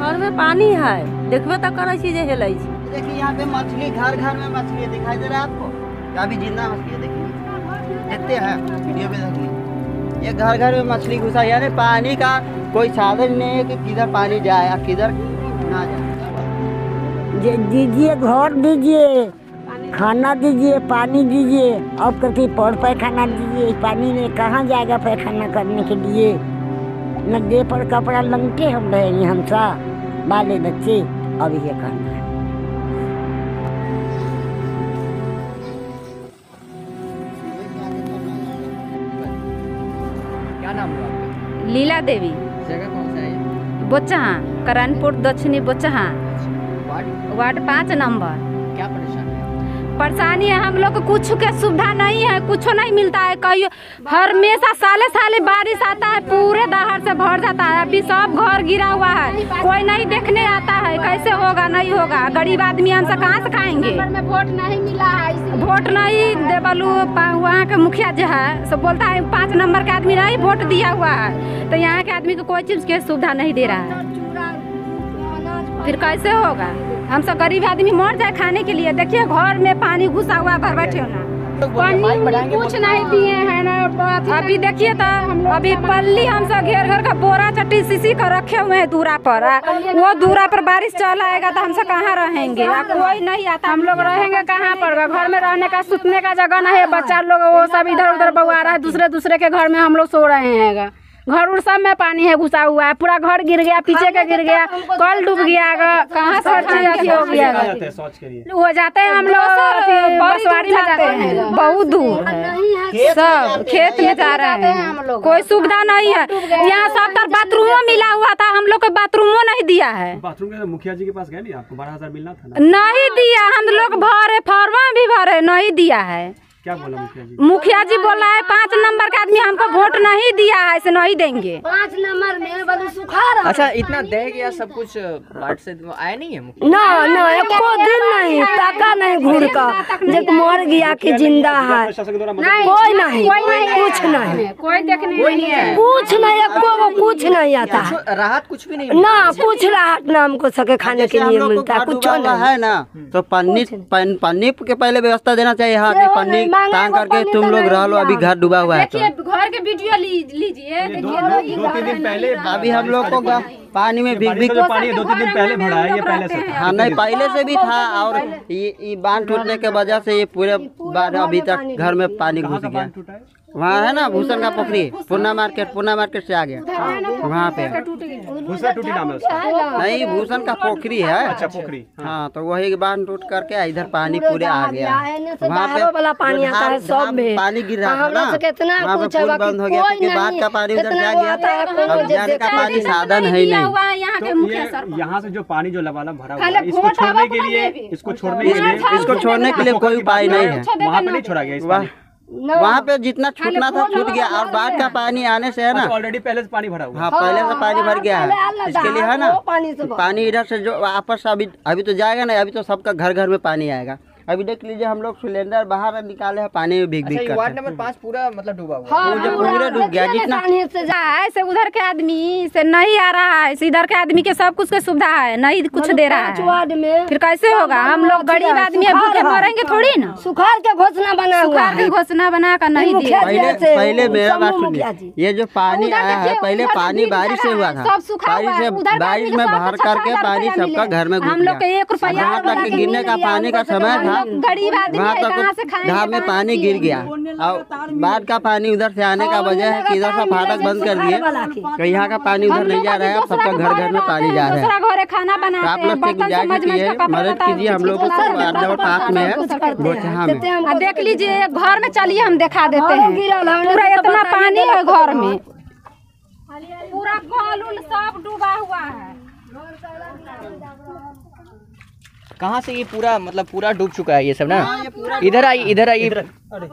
घर में पानी है, देखबे तो करे छी जे हेलै छी। देखिए यहाँ पे मछली, घर घर में मछली दिखाई दे रहा है आपको, क्या भी जिंदा मछली है। देखिए देखते हैं वीडियो पे, देखिए ये घर घर में मछली घुसा, यानी पानी का कोई साधन नहीं है कि किधर पानी जाए या किधर ना जाए। दीजिए, घर दीजिए, खाना दीजिए, पानी दीजिए, अब करके पौड़ पैखाना दीजिए। पानी में कहाँ जाएगा पैखाना करने के लिए? न दे पर कपड़ा लंके हम रहेंगे, हम सा बाले बच्चे। अब ये करना है। क्या नाम है आपका? लीला देवी। जगह कौन सा है? बोचहा, करणपुर दक्षिणी बोचहा, वार्ड 5 नंबर। क्या परेशानी है? परेशानी है, हम लोग को कुछ के सुविधा नहीं है, कुछ नहीं मिलता है। कहीं हमेशा साले साले बारिश आता है, पूरे दहाड़ से भर जाता है। अभी सब घर गिरा हुआ है, कोई नहीं देखने आता है। कैसे होगा? नहीं होगा। गरीब आदमी हम सब कहाँ से खाएंगे? वोट नहीं मिला है, वोट नहीं देवलू। वहाँ के मुखिया जो है सब बोलता है 5 नंबर का आदमी नहीं वोट दिया हुआ है, तो यहाँ के आदमी को कोई चीज की सुविधा नहीं दे रहा है। फिर कैसे होगा? हम सब गरीब आदमी मर जाए खाने के लिए। देखिए घर में पानी घुसा हुआ, भर बैठे होना, कुछ नहीं दिए हैं ना। अभी देखिए तो अभी पल्ली हम सब घेर घर का बोरा चट्टी सीसी कर रखे हुए हैं दूरा पर। वो दूरा पर बारिश चल आएगा तो हम सब कहाँ रहेंगे? कोई नहीं आता। हम लोग रहेंगे कहाँ पर? घर में रहने का, सुतने का जगह नहीं है। बच्चा लोग वो सब इधर उधर बउआ रहा है, दूसरे दूसरे के घर में हम लोग सो रहे हैं। घर उर सब में पानी है, घुसा हुआ है, पूरा घर गिर गया, पीछे का गिर गया, कल डूब गया, कहाँ से हो गया। हो जाते हैं हम लोग बसवाड़ी में जाते हैं, बहुत दूर है, सब खेत में जा रहे हैं। कोई सुविधा नहीं है यहाँ। सब तर बाथरूमो मिला हुआ था, हम लोग को बाथरूमो नहीं दिया है। बाथरूम के मुखिया जी के पास गए नहीं? आपको 12,000 मिलना था ना? नहीं दिया। हम लोग भरे, फॉर्म भी भरे, नहीं दिया है। क्या बोला मुखिया जी? मुखिया जी बोला है 5 नंबर का आदमी हमको वोट नहीं दिया है, इसे नहीं देंगे। 5 नंबर में बलू सुखा। अच्छा, इतना दे गया सब कुछ, वार्ड से आया नहीं है मुखिया? ना एको दिन नहीं, टाका नहीं घूर का, जब मर गया कि जिंदा है, कोई नहीं, कुछ नहीं, कोई देखने कोई नहीं है, कुछ नहीं, एको कुछ नहीं आता राहत कुछ भी नहीं ना, कुछ राहत ना हमको सके खाने के लिए मिलता है, कुछ है ना। तो पन्नी के पहले व्यवस्था देना चाहिए। हाँ, पन्नी तांग करके तुम लोग रह लो, अभी घर डूबा हुआ है। तो घर के वीडियो लीजिए। 2-3 दिन पहले अभी हम लोग को पानी में भीग भीग पानी 2-3 दिन पहले भरा है, ये पहले से। हाँ नहीं, पहले से भी था। और ये बांध टूटने के वजह से ये पूरे बाढ़ अभी तक घर में पानी घुस गया। वहाँ है ना भूषण का पोखरी, पूर्णा मार्केट से आ गया वहाँ पे। भूषण टूटी नाम है उसका? नहीं, भूषण का पोखरी है। अच्छा, पोखरी। हाँ, तो वही बांध टूट करके इधर पानी पूरे आ गया। वहाँ पे वाला पानी आता है, सब में पानी गिर रहा है ना, वहाँ पे पुल बंद हो गया क्योंकि बाढ़ का पानी उधर से आ गया। अब जाने का पानी साधन है ही नहीं। यहाँ से जो पानी जो लबालब भरा हुआ है, इसको छोड़ने के लिए कोई उपाय नहीं है। वहाँ पे नहीं छोड़ा गया? वहाँ पे जितना छूटना था छूट गया। और बाढ़ का पानी आने से है ना, ऑलरेडी पहले से पानी भरा हुआ। हाँ, पहले से पानी भर गया है। इसके लिए है ना, पानी इधर से जो आपस अभी तो जाएगा ना, अभी तो सबका घर घर में पानी आएगा। अभी देख लीजिए, हम लोग सिलेंडर बाहर निकाले हैं, पानी में भीग कर। वार्ड नंबर 5 पूरा मतलब डूबा हुआ है, पूरा डूब गया। जितना से उधर के आदमी से नहीं आ रहा है, इधर के आदमी के सब कुछ के सुविधा है, नहीं कुछ दे रहा है। फिर कैसे होगा? हम लोग गरीब आदमी भूखे मरेंगे थोड़ी ना। सुखाड़ के घोषणा बना हुआ है, घोषणा बना कर नहीं दिया। पहले मेरा बात सुनिए, ये जो पानी आया है, पहले पानी बारिश से हुआ था। बारिश में भर करके पानी सबका घर में घुस गया। 1 रुपया जहाँ तक गिरने का पानी का समय था, गरीब आदमी वहाँ तक धाम में पानी गिर गया। और बाढ़ का पानी उधर से आने का वजह है कि इधर से फाटक बंद कर दिए, तो यहाँ का पानी उधर नहीं जा रहा है। अब सबका घर घर में पानी जा रहा है। तो आप लोग से गुजारिश कीजिए, मदद कीजिए हम लोगों को। वार्ड नंबर 5 में है बोचहा में। देख लीजिए, घर में चलिए, हम दिखा देते हैं। पूरा इतना पानी है घर में, पूरा कल उल सब डूबा हुआ है। कहाँ से ये पूरा मतलब पूरा डूब चुका है ये सब ना? इधर आई, इधर आई। हम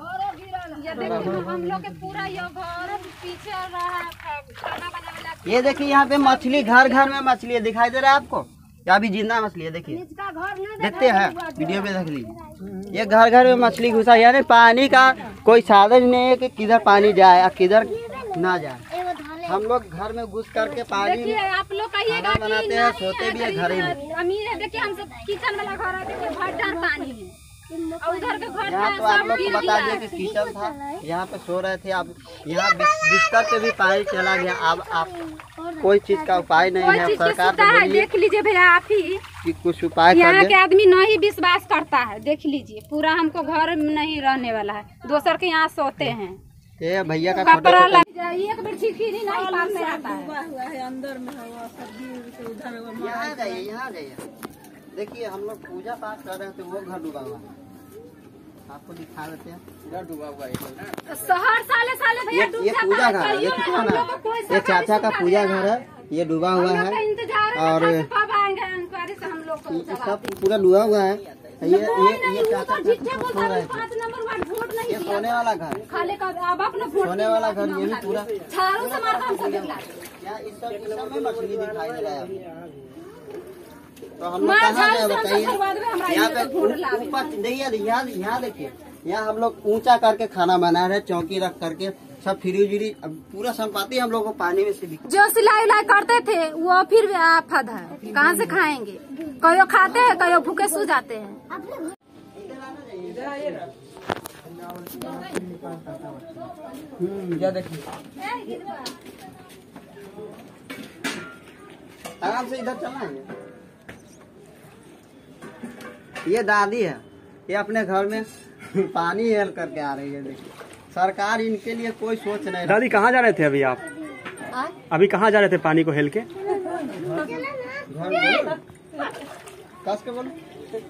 लोग के पूरा ये घर पीछे रहा, खाना बनाने। ये देखिए यहाँ पे मछली, घर घर में मछली दिखाई दे रहा है आपको, क्या भी जिंदा मछली है। देखिए, देखते हैं वीडियो पे, देख लीजिए। ये घर घर में मछली घुसा, यानी पानी का कोई साधन नहीं है कि किधर पानी जाए या किधर ना जाए। हम लोग घर में घुस करके पानी देखिए आप लोग कहिएगा खाना बनाते हैं, सोते भी है घर ही में। अमीर है, देखिए हम सब किचन वाला घर है, देखिए भट्टा पानी है और उधर के घर यहाँ तो आप लोग को बता दिए कि किचन था, यहाँ पे सो रहे थे। अब यहाँ बिस्तर पे भी पानी चला गया। अब आप कोई चीज का उपाय नहीं है, सरकार से बोलिए देख लीजिए भैया आप ही कि कुछ उपाय कर यहाँ दे। के आदमी नहीं विश्वास करता है। देख लीजिए पूरा हमको घर नहीं रहने वाला है, दोसर के यहाँ सोते हैं। ये भैया का कपड़ा छोटे लग जाए, एक बेर खीरी नहीं पास में आता है। यहाँ जाइए, यहाँ जाइए। देखिए हम लोग पूजा पाठ कर रहे थे, वो घर डूबा हुआ है। आपको दिखा देते हैं, घर डूबा हुआ है। शहर साले साले भैया डूब ये जाता पूजा है, घर है, ये कहियो कितना हम ना लोग को कोई ये चाचा का पूजा घर है, ये डूबा हुआ है। और कब आएंगे इंक्वायरी से हम लोग को ये सब पूरा डूबा हुआ है। ये चाचा का सो रहे थे। 5 नंबर वार्ड वोट नहीं ये सोने वाला घर, खाले का अब अपना वोट सोने वाला घर, ये भी पूरा झाड़ू से मारता हम सब निकला। यहाँ इस सब में मछली दिखाई दे रहा है। तो हम लोग कहाँ गए बताइए। यहाँ पे ऊपर देखिए, यहाँ देखिए, यहाँ हम लोग ऊंचा करके खाना बना रहे, चौकी रख करके सब फ्रिज पूरा संपत्ति हम लोग को पानी में से जो सिलाई उलाई करते थे वो फिर आफत है, कहाँ से खाएंगे? कयो खाते हैं, कयो भूखे सो जाते हैं। देखिए आराम से इधर चलना है। ये दादी है, ये अपने घर में पानी हेल करके आ रही है। देखिए सरकार इनके लिए कोई सोच नहीं। दादी कहाँ जा रहे थे अभी आप? अभी कहाँ जा रहे थे पानी को हेल के? कस के बोलो।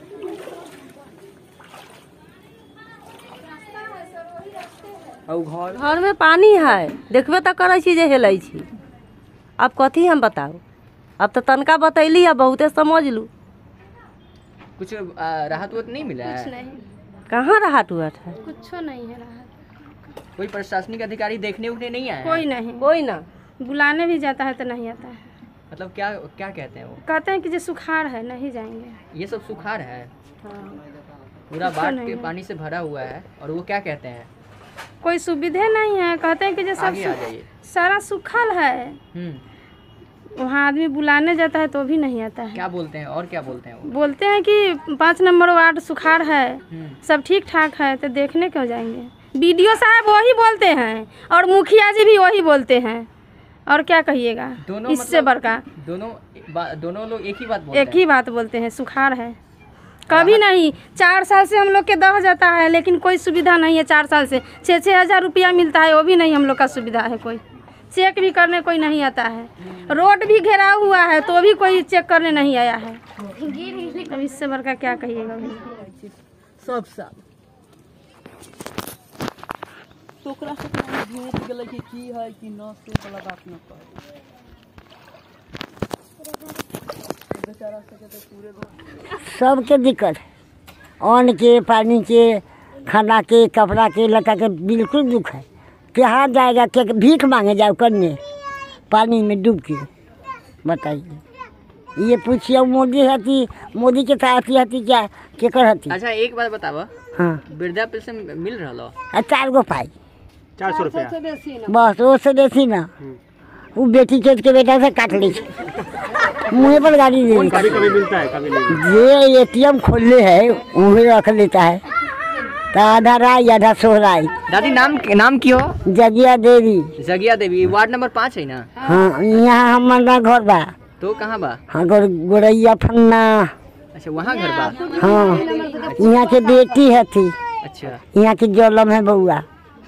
घर में पानी है, देखबे तो करे छी जे हेलै छी। अब कथी हम बताऊ, अब तो तनका बतैली है, बहुते समझ लू। कुछ राहत वाहत नहीं मिला है? नहीं, कहाँ राहत हुआ है? कुछ नहीं है राहत। कोई प्रशासनिक अधिकारी देखने उठने नहीं आया? कोई नहीं, कोई ना। बुलाने भी जाता है तो नहीं आता है। मतलब क्या क्या कहते हैं वो? कहते हैं कि जो सुखाड़ है नहीं जाएंगे। ये सब सुखाड़ है, हाँ। पूरा बाढ़ के पानी से भरा हुआ है। और वो क्या कहते हैं? कोई सुविधा नहीं है, कहते हैं कि जो आगे आ जाइए। सारा सूखल है। वहाँ आदमी बुलाने जाता है तो भी नहीं आता है। क्या बोलते हैं और क्या बोलते हैं वो? बोलते हैं कि 5 नंबर वार्ड सुखाड़ है, सब ठीक ठाक है, तो देखने क्यों जाएंगे? बीडीओ साहब वही बोलते हैं और मुखिया जी भी वही बोलते हैं, और क्या कहिएगा इससे बड़का। दोनों लोग एक ही बात बोलते हैं। एक ही बात बोलते हैं, सुखाड़ है। कभी नहीं, 4 साल से हम लोग के दह जाता है, लेकिन कोई सुविधा नहीं है। 4 साल से 6-6 हज़ार रुपया मिलता है, वो भी नहीं हम लोग का सुविधा है। कोई चेक भी करने कोई नहीं आता है। रोड भी घेरा हुआ है तो भी कोई चेक करने नहीं आया है। अब इससे बड़का क्या कहिएगा? सब साल टोकरा से भेट गेलै कि की है कि न, से वाला बात न कर। बेचारा सके तो पूरे सबके दिक्कत है, अन्न के, पानी के, खाना के, कपड़ा के, लता के बिल्कुल दुख है। कहाँ जाएगा, क्या भीख मांगे जाओ करने पानी में डूब के? बताइए। ये पूछिए मोदी हती, मोदी के साथ हती क्या केकर हती? अच्छा एक बात बतावा, हाँ वृद्धा पेंशन मिल रहा? 4 गो पाई, 400 रुपया बस। वो से बेसी ना, वो बेटी खेत के बेटा से काट ली, मुँह पर गाड़ी दे। कभी कभी मिलता है, कभी नहीं। ये ATM खोले है वही रख लेता है, तो आधा राय आधा सोहराई। दादी नाम की हो? जगिया देवी। जगिया देवी, वार्ड नंबर 5 है ना? हाँ, यहाँ हमारा घर बा। तो कहाँ बा? हाँ, गोरैया फन्ना। अच्छा वहाँ घर बा? हाँ, यहाँ के बेटी है थी। अच्छा, यहाँ की जलम है बउआ।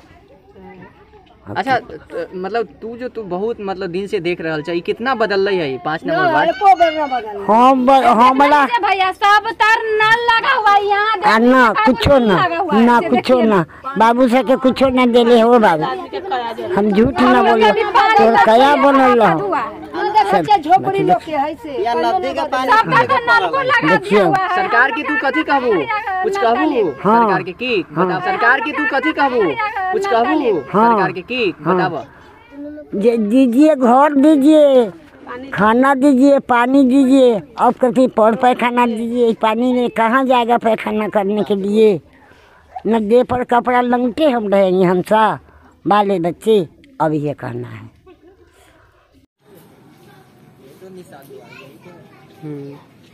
अच्छा मतलब तू बहुत मतलब दिन से देख रहल चाहिए, कितना बदल रही है 5 नंबर वार्ड? हमारा भैया सब तर नल लगा हुआ है यहाँ। ना कुछो ना कुछो ना, बाबू से के कुछो ना देले हो बाबू। हम झूठ ना बोले, तो कया बनल रहो। झोपड़ी लोग के है से नदी का पानी देखिए, सरकार की तू कथी कहबू? कुछ कहबू? सरकार के की बताओ, सरकार की तू कथी कहबू? कुछ कहबू? सरकार के की बताओ। दीजिए, घर दीजिए, खाना दीजिए, पानी दीजिए। अब कभी पैखाना दीजिए, पानी में कहाँ जाएगा पैखाना करने के लिए? न दे पर कपड़ा लंगटे हम रहेंगे, हम सा बाले बच्चे। अब ये कहना है तो निशान हुआ यही तो।